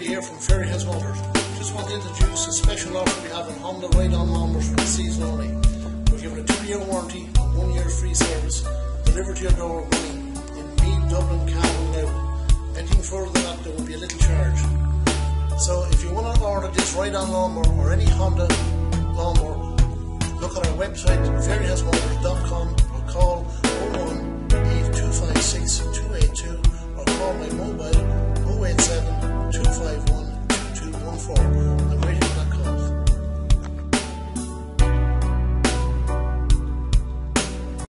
Andy here from Fairyhouse Motors. Just want to introduce a special offer we have on Honda ride-on lawnmowers for the season only. We're giving a 2-year warranty and 1 year free service, delivered to your door in Meath, Dublin, Cavan, Louth. Anything further than that, there will be a little charge. So if you want to order this ride-on lawnmower or any Honda lawnmower, look at our website, fairyhousemotors.com, or call 01 8256